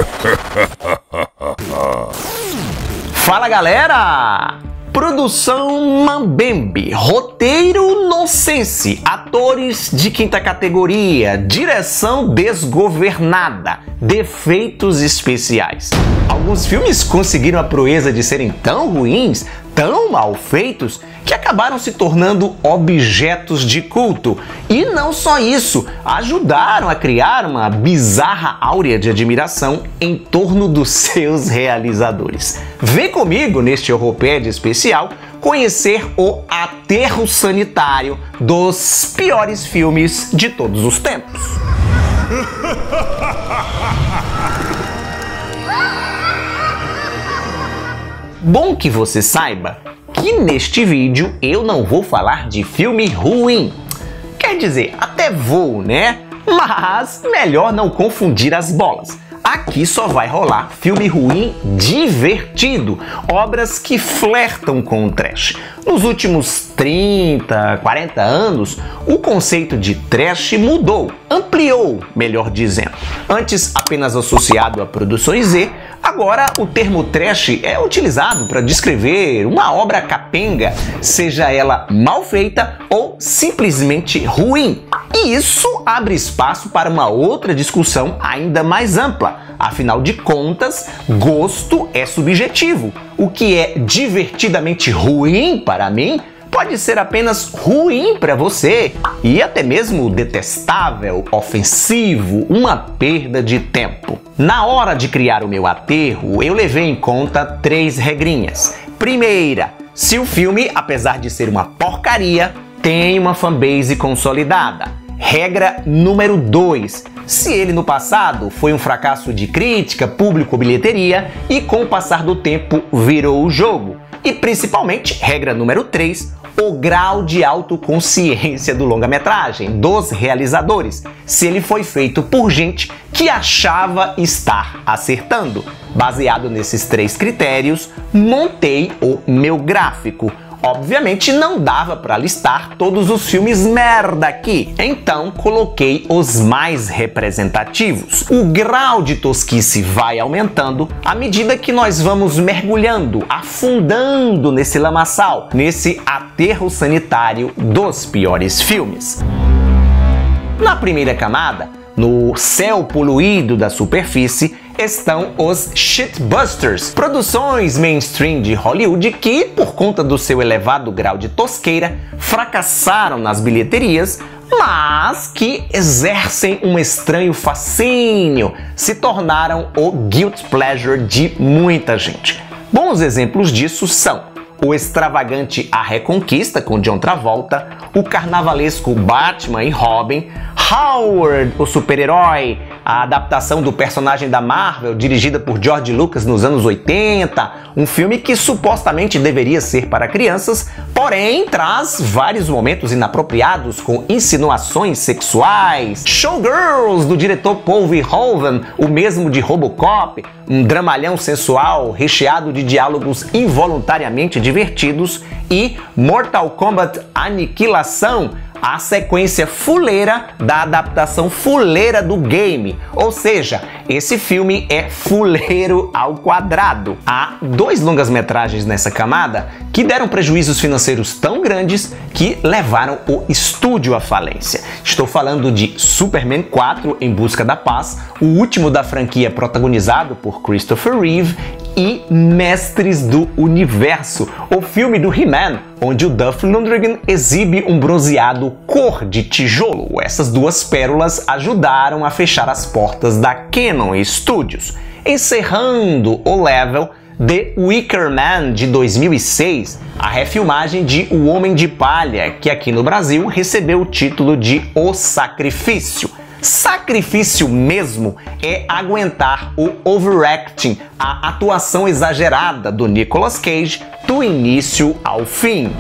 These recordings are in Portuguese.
Fala, galera! Produção Mambembe, roteiro nonsense, atores de quinta categoria, direção desgovernada, defeitos especiais. Alguns filmes conseguiram a proeza de serem tão ruins, tão mal feitos, que acabaram se tornando objetos de culto. E não só isso, ajudaram a criar uma bizarra áurea de admiração em torno dos seus realizadores. Vem comigo neste Horrorpédia especial conhecer o aterro sanitário dos piores filmes de todos os tempos. Bom que você saiba que neste vídeo eu não vou falar de filme ruim. Quer dizer, até vou, né? Mas melhor não confundir as bolas. Aqui só vai rolar filme ruim divertido, obras que flertam com o trash. Nos últimos 30, 40 anos, o conceito de trash mudou, ampliou, melhor dizendo. Antes apenas associado a produções Z, agora o termo trash é utilizado para descrever uma obra capenga, seja ela mal feita ou simplesmente ruim. E isso abre espaço para uma outra discussão ainda mais ampla. Afinal de contas, gosto é subjetivo. O que é divertidamente ruim para mim pode ser apenas ruim para você e até mesmo detestável, ofensivo, uma perda de tempo. Na hora de criar o meu aterro, eu levei em conta 3 regrinhas. Primeira, se o filme, apesar de ser uma porcaria, tem uma fanbase consolidada. Regra número 2, se ele no passado foi um fracasso de crítica, público ou bilheteria e com o passar do tempo virou o jogo. E principalmente, regra número 3, o grau de autoconsciência do longa-metragem, dos realizadores, se ele foi feito por gente que achava estar acertando. Baseado nesses 3 critérios, montei o meu gráfico. Obviamente não dava para listar todos os filmes merda aqui, então coloquei os mais representativos. O grau de tosquice vai aumentando à medida que nós vamos mergulhando, afundando nesse lamaçal, nesse aterro sanitário dos piores filmes. Na primeira camada, no céu poluído da superfície, estão os shitbusters, produções mainstream de Hollywood que, por conta do seu elevado grau de tosqueira, fracassaram nas bilheterias, mas que exercem um estranho fascínio, se tornaram o guilty pleasure de muita gente. Bons exemplos disso são o extravagante A Reconquista, com John Travolta, o carnavalesco Batman e Robin, Howard, o super-herói, a adaptação do personagem da Marvel, dirigida por George Lucas nos anos 80, um filme que supostamente deveria ser para crianças, porém traz vários momentos inapropriados com insinuações sexuais. Showgirls, do diretor Paul Verhoeven, o mesmo de Robocop, um dramalhão sensual recheado de diálogos involuntariamente divertidos, e Mortal Kombat Aniquilação, a sequência fuleira da adaptação fuleira do game. Ou seja, esse filme é fuleiro ao quadrado. Há 2 longas-metragens nessa camada que deram prejuízos financeiros tão grandes que levaram o estúdio à falência. Estou falando de Superman 4 Em Busca da Paz, o último da franquia protagonizado por Christopher Reeve, e Mestres do Universo, o filme do He-Man, onde o Dolph Lundgren exibe um bronzeado cor de tijolo. Essas 2 pérolas ajudaram a fechar as portas da Cannon Studios. Encerrando o level, The Wicker Man, de 2006, a refilmagem de O Homem de Palha, que aqui no Brasil recebeu o título de O Sacrifício. Sacrifício mesmo é aguentar o overacting, a atuação exagerada do Nicolas Cage do início ao fim.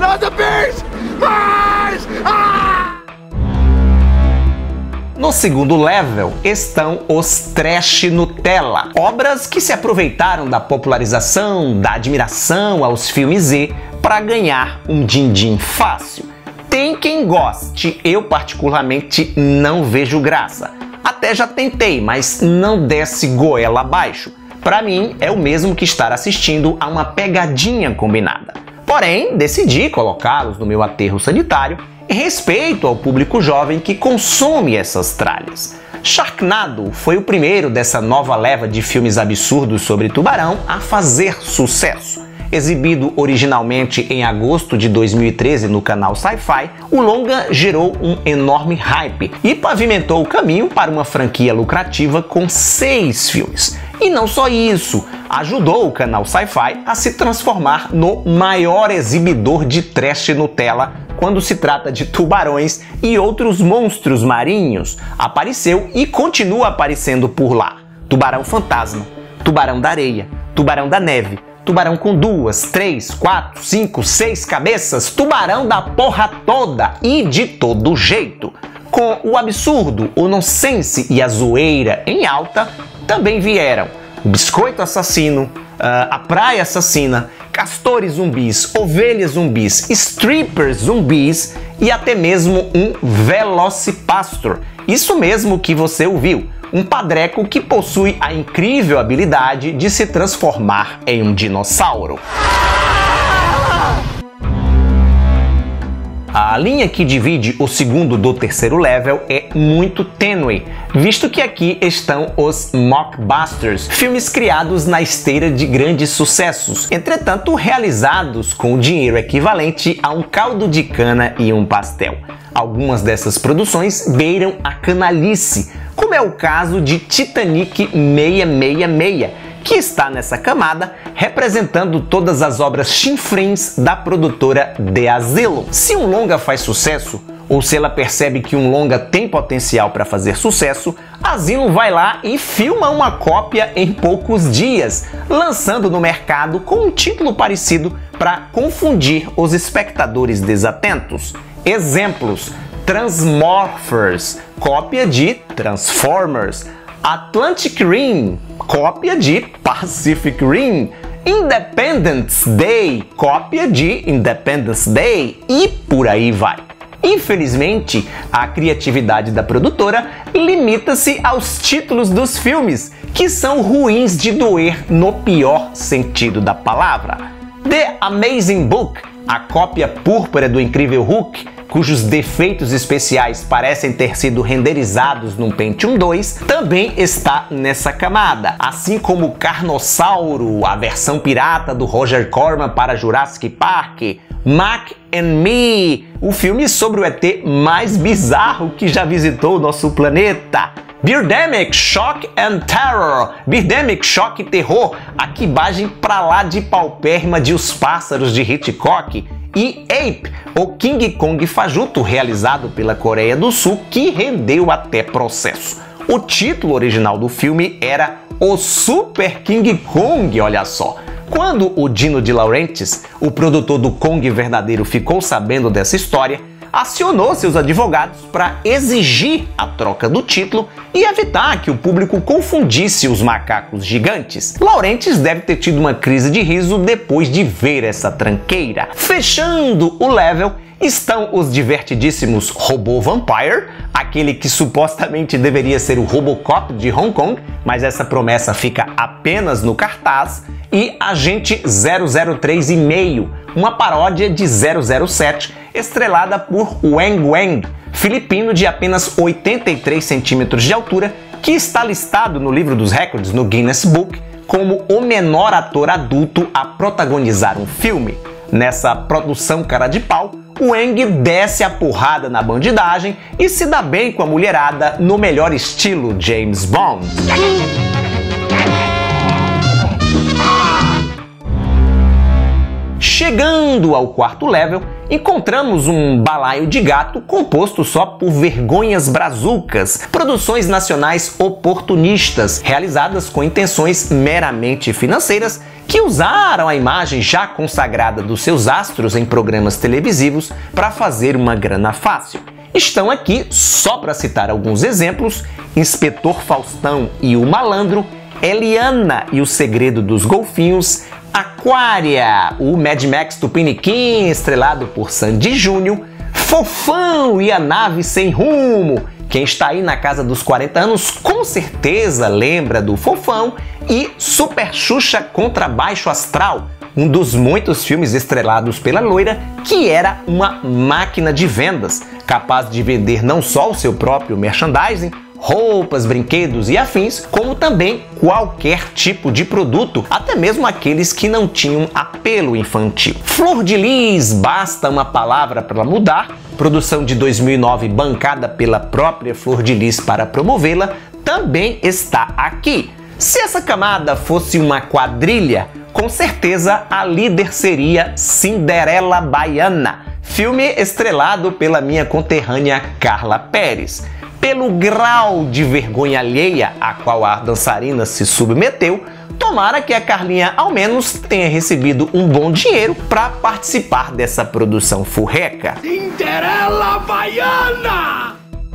No segundo level estão os trash Nutella, obras que se aproveitaram da popularização, da admiração aos filmes Z para ganhar um din-din fácil. Tem quem goste, eu particularmente não vejo graça. Até já tentei, mas não desce goela abaixo. Para mim, é o mesmo que estar assistindo a uma pegadinha combinada. Porém, decidi colocá-los no meu aterro sanitário em respeito ao público jovem que consome essas tralhas. Sharknado foi o primeiro dessa nova leva de filmes absurdos sobre tubarão a fazer sucesso. Exibido originalmente em agosto de 2013 no canal Sci-Fi, o longa gerou um enorme hype e pavimentou o caminho para uma franquia lucrativa com 6 filmes. E não só isso, ajudou o canal Sci-Fi a se transformar no maior exibidor de trash Nutella quando se trata de tubarões e outros monstros marinhos. Apareceu e continua aparecendo por lá. Tubarão fantasma, tubarão da areia, tubarão da neve, tubarão com 2, 3, 4, 5, 6 cabeças, tubarão da porra toda e de todo jeito. Com o absurdo, o nonsense e a zoeira em alta, também vieram o biscoito assassino, a praia assassina, castores zumbis, ovelhas zumbis, strippers zumbis e até mesmo um Velocipastor. Isso mesmo que você ouviu. Um padreco que possui a incrível habilidade de se transformar em um dinossauro. A linha que divide o segundo do terceiro level é muito tênue, visto que aqui estão os mockbusters, filmes criados na esteira de grandes sucessos, entretanto realizados com o dinheiro equivalente a um caldo de cana e um pastel. Algumas dessas produções beiram a canalice, como é o caso de Titanic 666, que está nessa camada, representando todas as obras chinfrins da produtora The Asylum. Se um longa faz sucesso, ou se ela percebe que um longa tem potencial para fazer sucesso, a Asylum vai lá e filma uma cópia em poucos dias, lançando no mercado com um título parecido para confundir os espectadores desatentos. Exemplos: Transmorphers, cópia de Transformers; Atlantic Rim, cópia de Pacific Rim; Independence Day, cópia de Independence Day, e por aí vai. Infelizmente, a criatividade da produtora limita-se aos títulos dos filmes, que são ruins de doer no pior sentido da palavra. The Amazing Book, a cópia púrpura do Incrível Hulk, cujos defeitos especiais parecem ter sido renderizados num Pentium 2, também está nessa camada, assim como Carnossauro, a versão pirata do Roger Corman para Jurassic Park, Mac and Me, o filme sobre o ET mais bizarro que já visitou o nosso planeta, Birdemic Shock and Terror, Birdemic Shock e Terror, a quibagem pra lá de paupérrima de Os Pássaros de Hitchcock, e Ape, o King Kong fajuto, realizado pela Coreia do Sul, que rendeu até processo. O título original do filme era O Super King Kong, olha só. Quando o Dino De Laurentiis, o produtor do Kong verdadeiro, ficou sabendo dessa história, acionou seus advogados para exigir a troca do título e evitar que o público confundisse os macacos gigantes. Laurentiis deve ter tido uma crise de riso depois de ver essa tranqueira. Fechando o level estão os divertidíssimos Robô Vampire, aquele que supostamente deveria ser o Robocop de Hong Kong, mas essa promessa fica apenas no cartaz, e Agente 003,5, uma paródia de 007, estrelada por Wang Wang, filipino de apenas 83 centímetros de altura, que está listado no livro dos recordes no Guinness Book como o menor ator adulto a protagonizar um filme. Nessa produção cara de pau, Wang desce a porrada na bandidagem e se dá bem com a mulherada no melhor estilo James Bond. Chegando ao quarto level, encontramos um balaio de gato composto só por vergonhas brazucas, produções nacionais oportunistas, realizadas com intenções meramente financeiras, que usaram a imagem já consagrada dos seus astros em programas televisivos para fazer uma grana fácil. Estão aqui, só para citar alguns exemplos, Inspetor Faustão e o Malandro, Eliana e o Segredo dos Golfinhos, Aquária, o Mad Max Tupiniquim, estrelado por Sandy Júnior, Fofão e a Nave Sem Rumo, Quem está aí na casa dos 40 anos com certeza lembra do Fofão e Super Xuxa contra Baixo Astral, um dos muitos filmes estrelados pela loira, que era uma máquina de vendas, capaz de vender não só o seu próprio merchandising, roupas, brinquedos e afins, como também qualquer tipo de produto, até mesmo aqueles que não tinham apelo infantil. Flor de Lis, Basta uma Palavra para Mudar, produção de 2009 bancada pela própria Flor de Lis para promovê-la, também está aqui. Se essa camada fosse uma quadrilha, com certeza a líder seria Cinderela Baiana, filme estrelado pela minha conterrânea Carla Perez. Pelo grau de vergonha alheia a qual a dançarina se submeteu, tomara que a Carlinha ao menos tenha recebido um bom dinheiro para participar dessa produção furreca. Cinderela Baiana!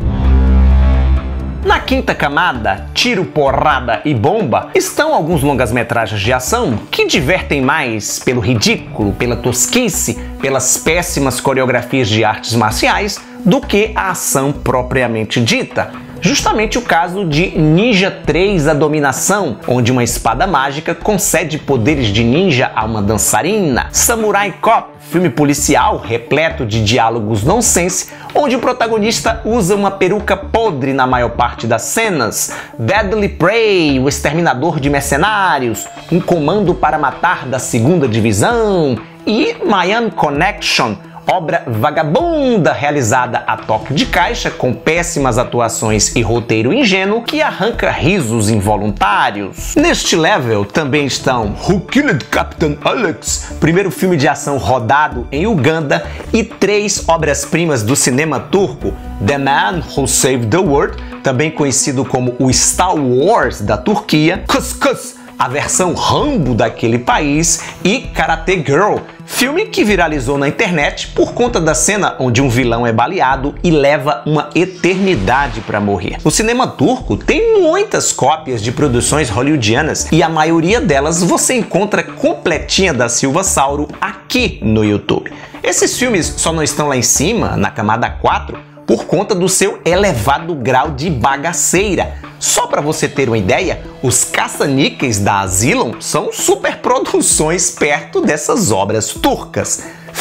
Na quinta camada, tiro, porrada e bomba, estão alguns longas-metragens de ação que divertem mais pelo ridículo, pela tosquice, pelas péssimas coreografias de artes marciais do que a ação propriamente dita. Justamente o caso de Ninja 3: A Dominação, onde uma espada mágica concede poderes de ninja a uma dançarina. Samurai Cop, filme policial repleto de diálogos nonsense, onde o protagonista usa uma peruca podre na maior parte das cenas. Deadly Prey, o exterminador de mercenários, um comando para matar da 2ª divisão. E Miami Connection, obra vagabunda realizada a toque de caixa, com péssimas atuações e roteiro ingênuo que arranca risos involuntários. Neste level também estão Who Killed Captain Alex, primeiro filme de ação rodado em Uganda, e 3 obras-primas do cinema turco: The Man Who Saved the World, também conhecido como o Star Wars da Turquia, Cuscus, a versão Rambo daquele país, e Karate Girl, filme que viralizou na internet por conta da cena onde um vilão é baleado e leva uma eternidade para morrer. O cinema turco tem muitas cópias de produções hollywoodianas e a maioria delas você encontra completinha da Silva Sauro aqui no YouTube. Esses filmes só não estão lá em cima, na camada 4, por conta do seu elevado grau de bagaceira. Só para você ter uma ideia, os caça-níqueis da Asylum são superproduções perto dessas obras turcas.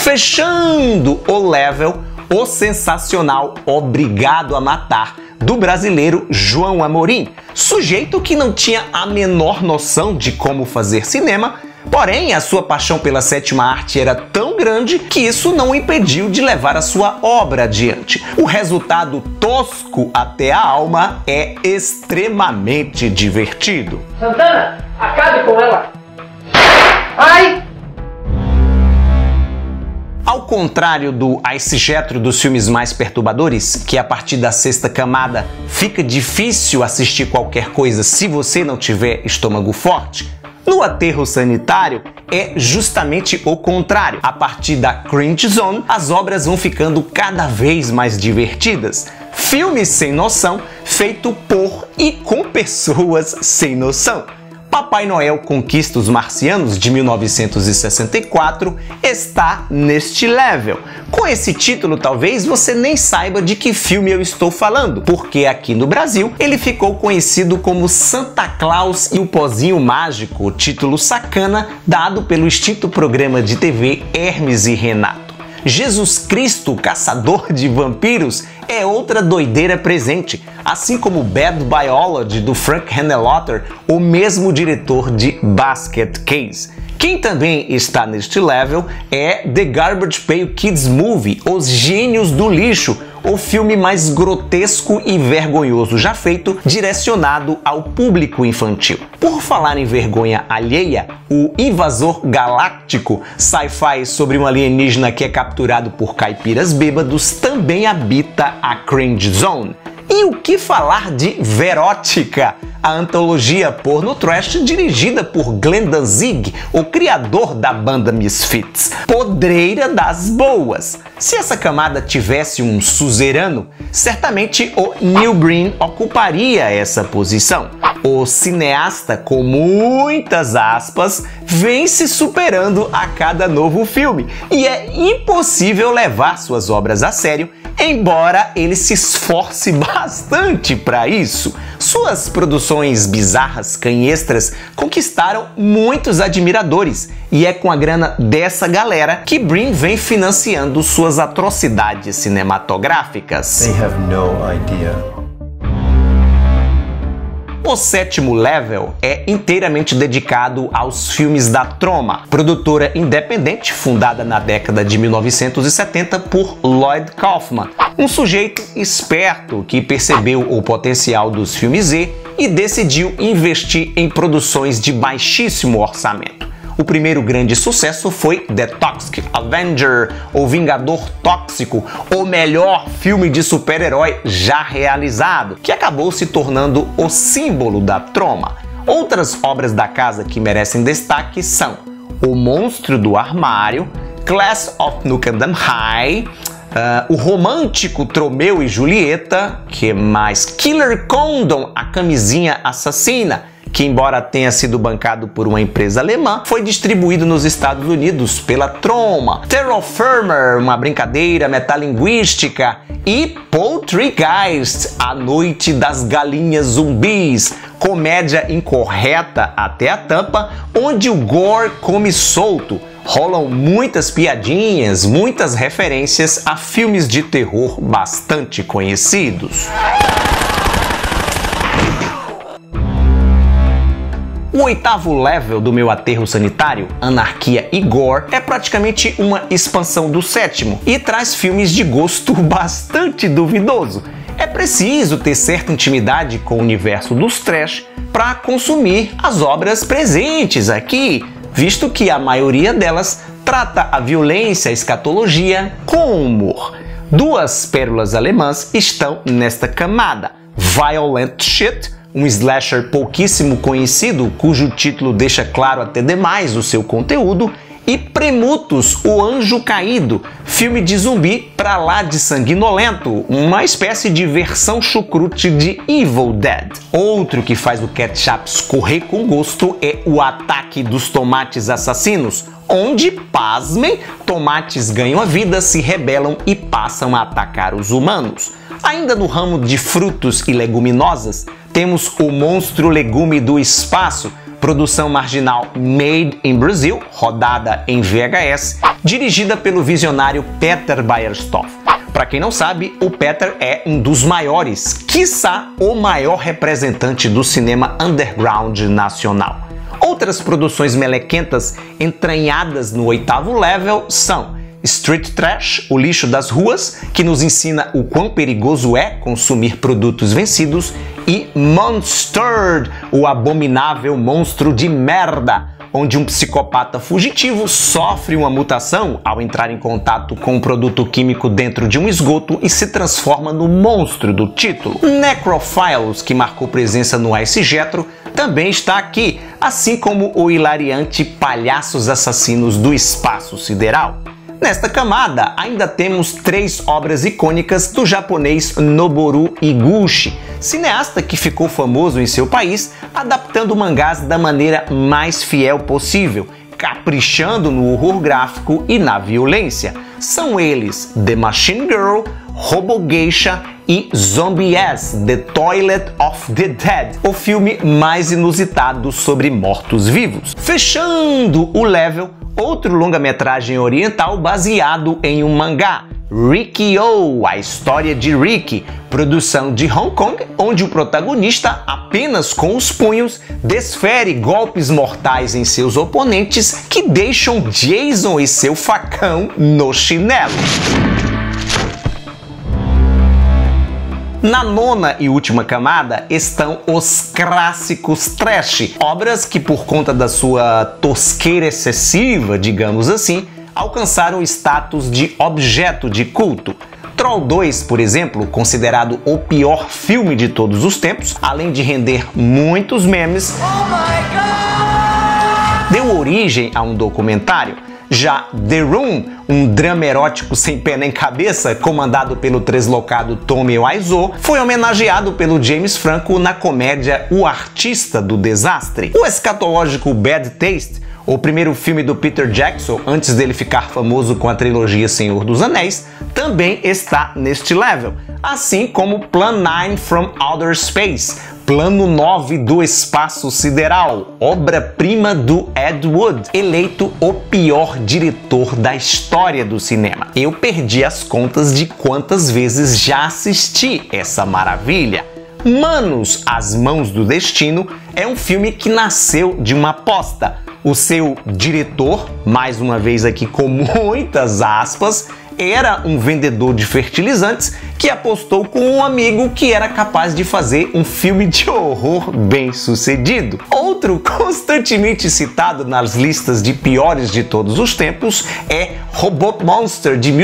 Fechando o level, o sensacional Obrigado a Matar, do brasileiro João Amorim, sujeito que não tinha a menor noção de como fazer cinema, porém a sua paixão pela sétima arte era tão grande que isso não o impediu de levar a sua obra adiante. O resultado, tosco até a alma, é extremamente divertido. Santana, acabe com ela! Ai! Ao contrário do Ice Jetro dos filmes mais perturbadores, que a partir da 6ª camada fica difícil assistir qualquer coisa se você não tiver estômago forte, no Aterro Sanitário é justamente o contrário. A partir da Cringe Zone, as obras vão ficando cada vez mais divertidas. Filme sem noção, feito por e com pessoas sem noção. Papai Noel Conquista os Marcianos, de 1964, está neste level. Com esse título, talvez você nem saiba de que filme eu estou falando, porque aqui no Brasil ele ficou conhecido como Santa Claus e o Pozinho Mágico, título sacana dado pelo extinto programa de TV Hermes e Renato. Jesus Cristo, Caçador de Vampiros, é outra doideira presente, assim como Bad Biology, do Frank Henenlotter, o mesmo diretor de Basket Case. Quem também está neste level é The Garbage Pail Kids Movie, Os Gênios do Lixo, o filme mais grotesco e vergonhoso já feito, direcionado ao público infantil. Por falar em vergonha alheia, o Invasor Galáctico, sci-fi sobre um alienígena que é capturado por caipiras bêbados, também habita a Cringe Zone. E o que falar de Verótica, a antologia porno trash dirigida por Glenn Danzig, o criador da banda Misfits, podreira das boas. Se essa camada tivesse um suzerano, certamente o Neil Breen ocuparia essa posição. O cineasta, com muitas aspas, vem se superando a cada novo filme e é impossível levar suas obras a sério, embora ele se esforce bastante para isso. Suas produções bizarras, canhestras, conquistaram muitos admiradores e é com a grana dessa galera que Brin vem financiando suas atrocidades cinematográficas. They have no idea. O Sétimo Level é inteiramente dedicado aos filmes da Troma, produtora independente fundada na década de 1970 por Lloyd Kaufman, um sujeito esperto que percebeu o potencial dos filmes Z e decidiu investir em produções de baixíssimo orçamento. O primeiro grande sucesso foi The Toxic Avenger, o Vingador Tóxico, o melhor filme de super-herói já realizado, que acabou se tornando o símbolo da Troma. Outras obras da casa que merecem destaque são O Monstro do Armário, Class of Nukem High, o romântico Tromeu e Julieta, que mais Killer Condom, a camisinha assassina, que embora tenha sido bancado por uma empresa alemã, foi distribuído nos Estados Unidos pela Troma, Terror Firmer, uma brincadeira metalinguística, e Poltergeist, A Noite das Galinhas Zumbis, comédia incorreta até a tampa, onde o gore come solto. Rolam muitas piadinhas, muitas referências a filmes de terror bastante conhecidos. O oitavo level do meu aterro sanitário, Anarquia e Gore, é praticamente uma expansão do sétimo e traz filmes de gosto bastante duvidoso. É preciso ter certa intimidade com o universo dos trash para consumir as obras presentes aqui, visto que a maioria delas trata a violência e a escatologia com humor. Duas pérolas alemãs estão nesta camada: Violent Shit, um slasher pouquíssimo conhecido, cujo título deixa claro até demais o seu conteúdo, e Premutus, o Anjo Caído, filme de zumbi pra lá de sanguinolento, uma espécie de versão chucrute de Evil Dead. Outro que faz o ketchup escorrer com gosto é O Ataque dos Tomates Assassinos, onde, pasmem, tomates ganham a vida, se rebelam e passam a atacar os humanos. Ainda no ramo de frutos e leguminosas, temos O Monstro Legume do Espaço, produção marginal made in Brazil, rodada em VHS, dirigida pelo visionário Peter Bayersdorf. Para quem não sabe, o Peter é um dos maiores, quiçá o maior representante do cinema underground nacional. Outras produções melequentas entranhadas no oitavo level são Street Trash, o lixo das ruas, que nos ensina o quão perigoso é consumir produtos vencidos, e Monstered, o abominável monstro de merda, onde um psicopata fugitivo sofre uma mutação ao entrar em contato com um produto químico dentro de um esgoto e se transforma no monstro do título. Necrophiles, que marcou presença no Ice Jetro, também está aqui, assim como o hilariante Palhaços Assassinos do Espaço Sideral. Nesta camada, ainda temos três obras icônicas do japonês Noboru Iguchi, cineasta que ficou famoso em seu país adaptando mangás da maneira mais fiel possível, caprichando no horror gráfico e na violência. São eles The Machine Girl, Robo Geisha e Zombie Ass, The Toilet of the Dead, o filme mais inusitado sobre mortos-vivos. Fechando o level, outro longa-metragem oriental baseado em um mangá, Riki-Oh, a história de Ricky, produção de Hong Kong, onde o protagonista, apenas com os punhos, desfere golpes mortais em seus oponentes que deixam Jason e seu facão no chinelo. Na nona e última camada estão os clássicos trash, obras que por conta da sua tosqueira excessiva, digamos assim, alcançaram o status de objeto de culto. Troll 2, por exemplo, considerado o pior filme de todos os tempos, além de render muitos memes, deu origem a um documentário. Já The Room, um drama erótico sem pé nem cabeça, comandado pelo translocado Tommy Wiseau, foi homenageado pelo James Franco na comédia O Artista do Desastre. O escatológico Bad Taste, o primeiro filme do Peter Jackson antes dele ficar famoso com a trilogia Senhor dos Anéis, também está neste level, assim como Plan 9 from Outer Space, Plano 9 do Espaço Sideral, obra-prima do Ed Wood, eleito o pior diretor da história do cinema. Eu perdi as contas de quantas vezes já assisti essa maravilha. Manos, As Mãos do Destino é um filme que nasceu de uma aposta. O seu diretor, mais uma vez aqui com muitas aspas, era um vendedor de fertilizantes que apostou com um amigo que era capaz de fazer um filme de horror bem sucedido. Outro constantemente citado nas listas de piores de todos os tempos é Robot Monster de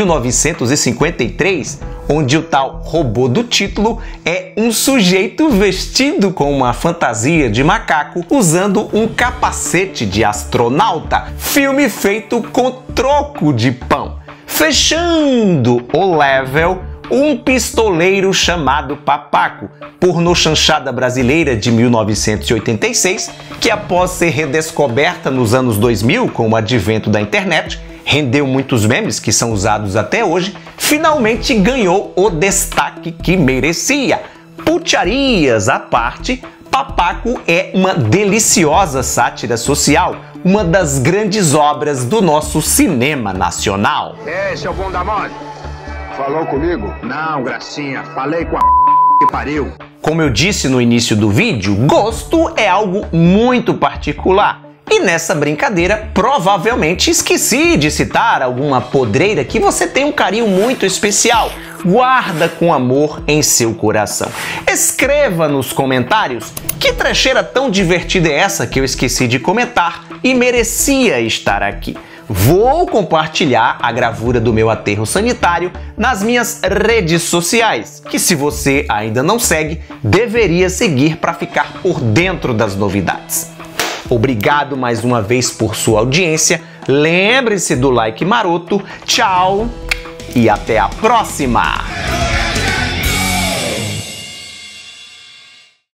1953, onde o tal robô do título é um sujeito vestido com uma fantasia de macaco usando um capacete de astronauta. Filme feito com troco de pão. Fechando o level, Um Pistoleiro Chamado Papaco, pornochanchada brasileira de 1986, que após ser redescoberta nos anos 2000 com o advento da internet, rendeu muitos memes que são usados até hoje, finalmente ganhou o destaque que merecia. Putiarias à parte, Papaco é uma deliciosa sátira social, uma das grandes obras do nosso cinema nacional. Esse é o bom da mole. Falou comigo? Não, gracinha. Falei com a que pariu. Como eu disse no início do vídeo, gosto é algo muito particular. E nessa brincadeira, provavelmente esqueci de citar alguma podreira que você tem um carinho muito especial. Guarda com amor em seu coração. Escreva nos comentários que trecheira tão divertida é essa que eu esqueci de comentar e merecia estar aqui. Vou compartilhar a gravura do meu aterro sanitário nas minhas redes sociais, que se você ainda não segue, deveria seguir para ficar por dentro das novidades. Obrigado mais uma vez por sua audiência, lembre-se do like maroto, tchau e até a próxima!